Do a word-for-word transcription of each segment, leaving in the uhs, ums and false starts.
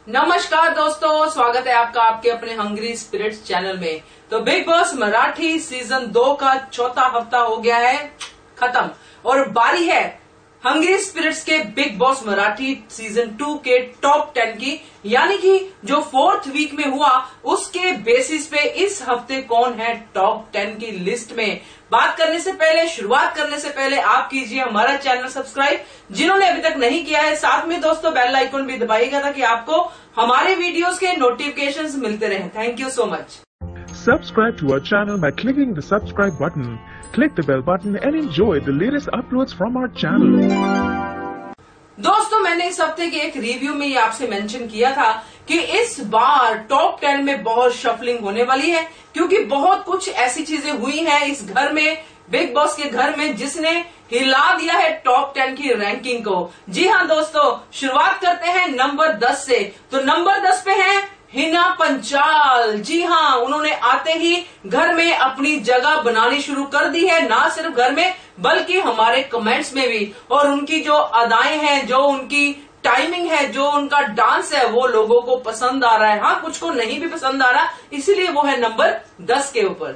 नमस्कार दोस्तों, स्वागत है आपका आपके अपने हंग्री स्पिरिट्स चैनल में। तो बिग बॉस मराठी सीजन दो का चौथा हफ्ता हो गया है खत्म और बारी है हंग्री स्पिरिट्स के Bigg Boss Marathi season two के टॉप टेन की, यानी कि जो फोर्थ वीक में हुआ उसके बेसिस पे इस हफ्ते कौन है टॉप टेन की लिस्ट में। बात करने से पहले, शुरुआत करने से पहले आप कीजिए हमारा चैनल सब्सक्राइब जिन्होंने अभी तक नहीं किया है। साथ में दोस्तों बेल आइकन भी दबाइएगा ताकि आपको हमारे वीडियोस के नोटिफिकेशंस मिलते रहें। Thank you so much. Subscribe to our channel by clicking the subscribe button. Click the bell button and enjoy the latest uploads from our channel. दोस्तों, मैंने इस हफ्ते के एक रिव्यू में ये आपसे मेंशन किया था कि इस बार टॉप टेन में बहुत शफलिंग होने वाली है, क्योंकि बहुत कुछ ऐसी चीजें हुई हैं इस घर में, बिग बॉस के घर में, जिसने हिला दिया है टॉप टेन की रैंकिंग को। जी हाँ दोस्तों, शुरुआत करते हैं नंबर दस से। तो नंबर दस पे है हिना पंचाल। जी हाँ, उन्होंने आते ही घर में अपनी जगह बनानी शुरू कर दी है, ना सिर्फ घर में बल्कि हमारे कमेंट्स में भी। और उनकी जो अदाएं हैं, जो उनकी टाइमिंग है, जो उनका डांस है, वो लोगों को पसंद आ रहा है। हाँ, कुछ को नहीं भी पसंद आ रहा, इसीलिए वो है नंबर दस के ऊपर।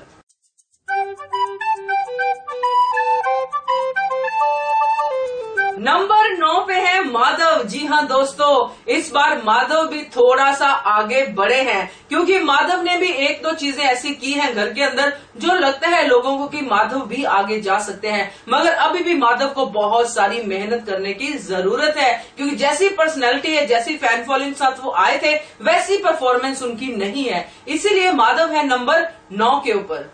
नंबर नौ पे है माधव। जी हाँ दोस्तों, इस बार माधव भी थोड़ा सा आगे बढ़े हैं, क्योंकि माधव ने भी एक दो चीजें ऐसी की हैं घर के अंदर जो लगता है लोगों को कि माधव भी आगे जा सकते हैं। मगर अभी भी माधव को बहुत सारी मेहनत करने की जरूरत है, क्योंकि जैसी पर्सनैलिटी है, जैसी फैन फॉलोइंग के साथ वो आए थे, वैसी परफॉर्मेंस उनकी नहीं है। इसीलिए माधव है नंबर नौ के ऊपर।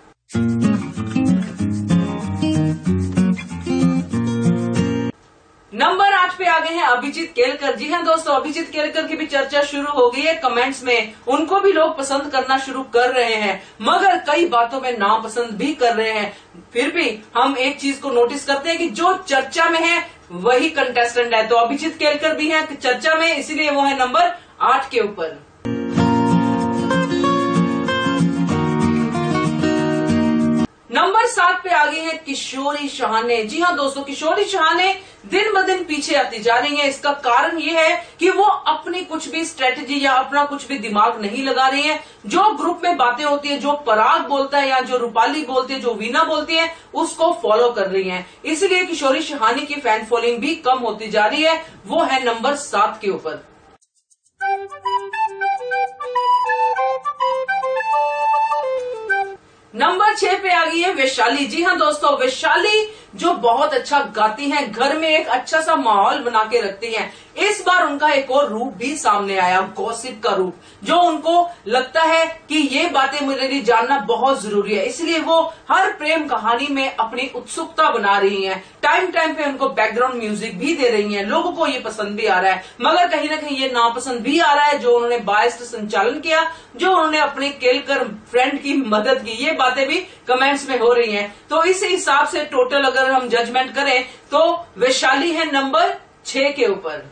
नंबर आठ पे आ गए हैं अभिजीत केलकर। जी हाँ दोस्तों, अभिजीत केलकर की भी चर्चा शुरू हो गई है कमेंट्स में। उनको भी लोग पसंद करना शुरू कर रहे हैं, मगर कई बातों में नापसंद भी कर रहे हैं। फिर भी हम एक चीज को नोटिस करते हैं कि जो चर्चा में है वही कंटेस्टेंट है। तो अभिजीत केलकर भी है चर्चा में, इसीलिए वो है नंबर आठ के ऊपर। नंबर सात पे आ गई है किशोरी शहाने। जी हाँ दोस्तों, किशोरी शहाने दिन ब दिन पीछे आती जा रही है। इसका कारण ये है कि वो अपनी कुछ भी स्ट्रेटेजी या अपना कुछ भी दिमाग नहीं लगा रही है। जो ग्रुप में बातें होती है, जो पराग बोलता है या जो रूपाली बोलती है, जो वीना बोलती है, उसको फॉलो कर रही है। इसलिए किशोरी शहाने की फैन फॉलोइंग भी कम होती जा रही है। वो है नंबर सात के ऊपर। नंबर छह पे आ गई है वैशाली। जी हाँ दोस्तों, वैशाली जो बहुत अच्छा गाती हैं, घर में एक अच्छा सा माहौल बना के रखती हैं। इस बार उनका एक और रूप भी सामने आया, गॉसिप का रूप, जो उनको लगता है कि ये बातें मेरे लिए जानना बहुत जरूरी है। इसलिए वो हर प्रेम कहानी में अपनी उत्सुकता बना रही हैं। टाइम टाइम पे उनको बैकग्राउंड म्यूजिक भी दे रही हैं। लोगों को ये पसंद भी आ रहा है, मगर कहीं ना कहीं ये नापसंद भी आ रहा है जो उन्होंने बायस्ड संचालन किया, जो उन्होंने अपने केलकर फ्रेंड की मदद की। ये बातें भी कमेंट्स में हो रही हैं। तो इस हिसाब से टोटल अगर हम जजमेंट करें तो वैशाली है नंबर छह के ऊपर।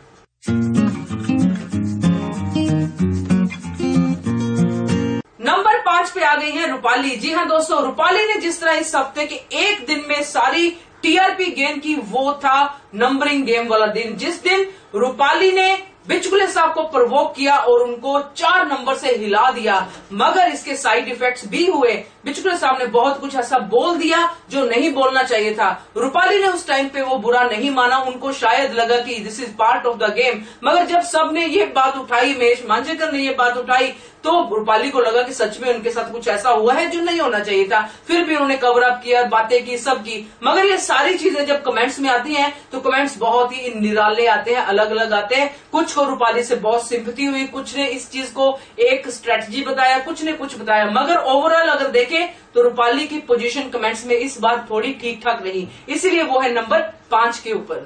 नंबर पांच पे आ गई है रूपाली। जी हाँ दोस्तों, रूपाली ने जिस तरह इस हफ्ते के एक दिन में सारी टीआरपी गेन की, वो था नंबरिंग गेम वाला दिन, जिस दिन रूपाली ने बिचकुले साहब को प्रवोक किया और उनको चार नंबर से हिला दिया। मगर इसके साइड इफेक्ट्स भी हुए। बिचकुले साहब ने बहुत कुछ ऐसा बोल दिया जो नहीं बोलना चाहिए था। रूपाली ने उस टाइम पे वो बुरा नहीं माना, उनको शायद लगा कि this is part of the game. मगर जब सबने ये बात उठाई, महेश मांजरेकर ने ये बात उठाई, तो रूपाली को लगा कि सच में उनके साथ कुछ ऐसा हुआ है जो नहीं होना चाहिए था। फिर भी उन्होंने कवर अप किया, बातें की, सब की। मगर ये सारी चीजें जब कमेंट्स में आती हैं तो कमेंट्स बहुत ही निराले आते हैं, अलग अलग आते हैं। कुछ को रूपाली से बहुत सिंपैथी हुई, कुछ ने इस चीज को एक स्ट्रेटजी बताया, कुछ ने कुछ बताया। मगर ओवरऑल अगर देखें तो रूपाली की पोजीशन कमेंट्स में इस बार थोड़ी ठीक ठाक रही, इसीलिए वो है नंबर पांच के ऊपर।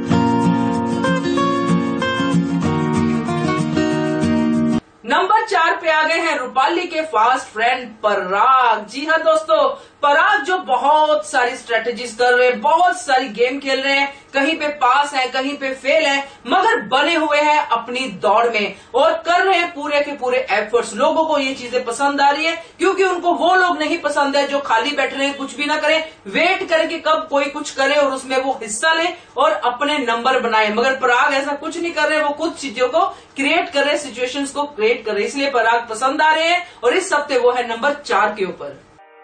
नंबर चार पे आ गए हैं रूपाली के फास्ट फ्रेंड पराग। जी हाँ दोस्तों, पराग जो बहुत सारी स्ट्रेटेजीज कर रहे हैं, बहुत सारी गेम खेल रहे हैं, कहीं पे पास है, कहीं पे फेल है, मगर बने हुए हैं अपनी दौड़ में और कर रहे हैं पूरे के पूरे एफर्ट्स। लोगों को ये चीजें पसंद आ रही है क्योंकि उनको वो लोग नहीं पसंद है जो खाली बैठ रहे हैं, कुछ भी ना करें, वेट करें कि कब कोई कुछ करे और उसमें वो हिस्सा ले और अपने नंबर बनाए। मगर पराग ऐसा कुछ नहीं कर रहे, वो कुछ चीजों को क्रिएट कर रहे, सिचुएशंस को क्रिएट कर रहे, इसलिए पराग पसंद आ रहे हैं। और इस हफ्ते वो है नंबर चार के ऊपर।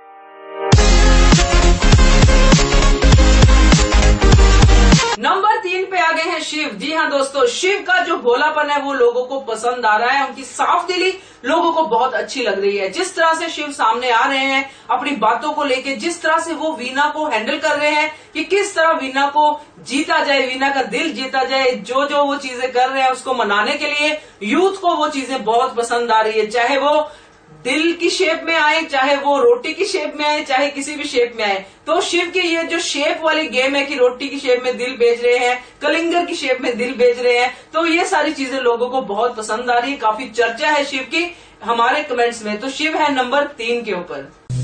नंबर तीन पे आ गए हैं शिव। जी हाँ दोस्तों, शिव का जो भोलापन है वो लोगों को पसंद आ रहा है, उनकी साफ दिली लोगों को बहुत अच्छी लग रही है। जिस तरह से शिव सामने आ रहे हैं अपनी बातों को लेके, जिस तरह से वो वीना को हैंडल कर रहे हैं कि किस तरह वीना को जीता जाए, वीना का दिल जीता जाए, जो जो वो चीजें कर रहे हैं उसको मनाने के लिए यूथ को वो चीजें बहुत पसंद आ रही है। चाहे वो दिल की शेप में आए, चाहे वो रोटी की शेप में आए, चाहे किसी भी शेप में आए। तो शिव की ये जो शेप वाली गेम है कि रोटी की शेप में दिल बेच रहे हैं, कलिंगर की शेप में दिल बेच रहे हैं, तो ये सारी चीजें लोगों को बहुत पसंद आ रही है। काफी चर्चा है शिव की हमारे कमेंट्स में। तो शिव है नंबर तीन के ऊपर।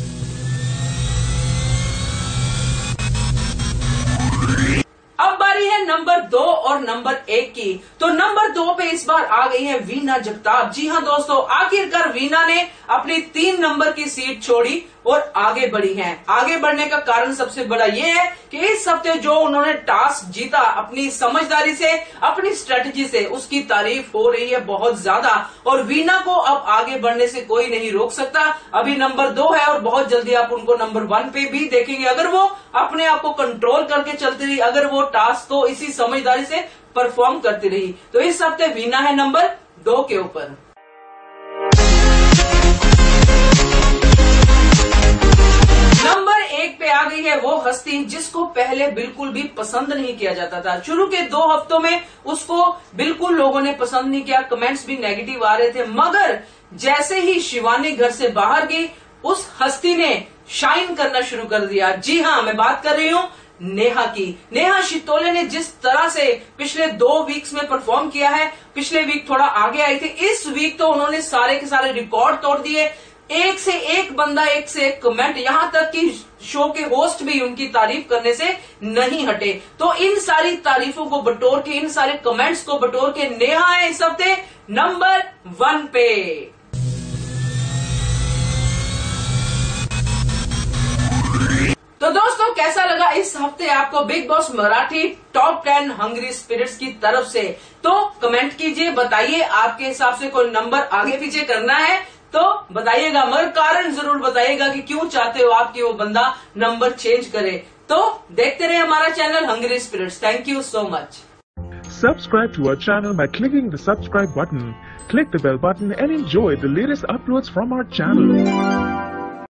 अब बारी है नंबर दो और नंबर एक की। तो नंबर दो पे इस बार आ गई है वीना जगताप। जी हाँ दोस्तों, आखिरकार वीना ने अपनी तीन नंबर की सीट छोड़ी और आगे बढ़ी हैं। आगे बढ़ने का कारण सबसे बड़ा ये है कि इस हफ्ते जो उन्होंने टास्क जीता अपनी समझदारी से, अपनी स्ट्रेटजी से, उसकी तारीफ हो रही है बहुत ज्यादा। और वीना को अब आगे बढ़ने से कोई नहीं रोक सकता। अभी नंबर दो है और बहुत जल्दी आप उनको नंबर वन पे भी देखेंगे। अगर वो अपने आप को कंट्रोल करके चलती रही, अगर वो टास्क को इसी समझदारी से परफॉर्म करती रही, तो इस हफ्ते वीना है नंबर दो के ऊपर। नंबर एक पे आ गई है वो हस्ती जिसको पहले बिल्कुल भी पसंद नहीं किया जाता था। शुरू के दो हफ्तों में उसको बिल्कुल लोगों ने पसंद नहीं किया, कमेंट्स भी नेगेटिव आ रहे थे। मगर जैसे ही शिवानी घर से बाहर गई, उस हस्ती ने शाइन करना शुरू कर दिया। जी हाँ, मैं बात कर रही हूँ नेहा की। नेहा शितोले ने जिस तरह से पिछले दो वीक्स में परफॉर्म किया है, पिछले वीक थोड़ा आगे आई थी, इस वीक तो उन्होंने सारे के सारे रिकॉर्ड तोड़ दिए। एक से एक बंदा, एक से एक कमेंट, यहां तक कि शो के होस्ट भी उनकी तारीफ करने से नहीं हटे। तो इन सारी तारीफों को बटोर के, इन सारे कमेंट्स को बटोर के नेहा है इस हफ्ते नंबर वन पे। तो दोस्तों, कैसा लगा इस हफ्ते आपको Bigg Boss Marathi top ten Hungry Spirits की तरफ से? तो कमेंट कीजिए, बताइए आपके हिसाब से कोई नंबर आगे पीछे करना है तो बताइएगा, मगर कारण जरूर बताइएगा कि क्यों चाहते हो आप कि वो बंदा नंबर चेंज करे। तो देखते रहे हमारा channel hungry spirits. Thank you so much. Subscribe to our channel by clicking the subscribe button. Click the bell button and enjoy the latest uploads from our channel.